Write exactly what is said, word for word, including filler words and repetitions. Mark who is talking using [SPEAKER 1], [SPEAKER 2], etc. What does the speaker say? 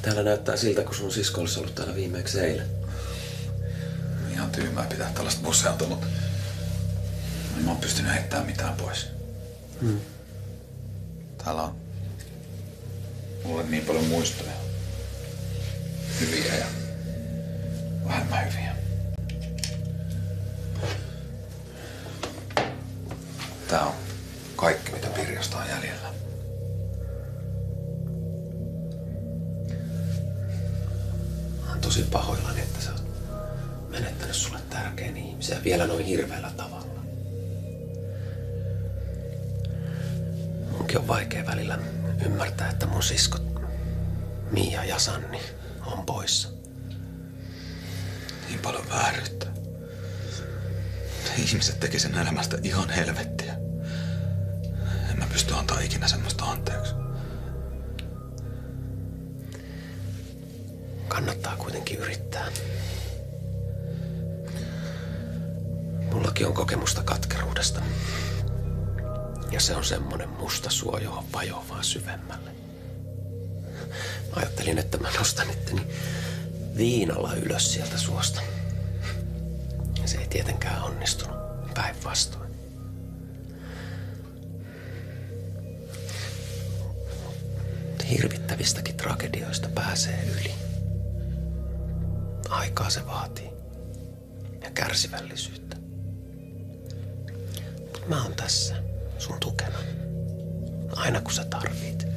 [SPEAKER 1] Täällä näyttää siltä, kun sun sisko olisi ollut täällä viimeksi eilen.
[SPEAKER 2] Ihan tyhmää pitää tällaista museota, mutta en mä oon pystynyt heittämään mitään pois.
[SPEAKER 1] Hmm.
[SPEAKER 2] Täällä on mulle niin paljon muistoja. Hyviä ja vähemmän hyviä. Tää on kaikki, mitä Pirjosta on jäljellä.
[SPEAKER 1] Mä oon tosi pahoillani, että sä oot menettänyt sulle tärkeän ihmisen vielä noin hirveällä tavalla. Munkin on vaikea välillä ymmärtää, että mun siskot Mia ja Sanni on poissa.
[SPEAKER 2] Niin paljon vääryyttä. Ihmiset teki sen elämästä ihan helvettiä. En mä pysty antaa ikinä semmoista anteeksi.
[SPEAKER 1] Kannattaa kuitenkin yrittää. Mullakin on kokemusta katkeruudesta. Ja se on semmonen musta suo, johon vajoo vaan syvemmälle. Mä ajattelin, että mä nostan itteni viinalla ylös sieltä suosta. Se ei tietenkään onnistunut, päinvastoin. Hirvittävistäkin tragedioista pääsee yli. Aikaa se vaatii. Ja kärsivällisyyttä. Mut mä oon tässä, sun tukena. Aina kun sä tarvit.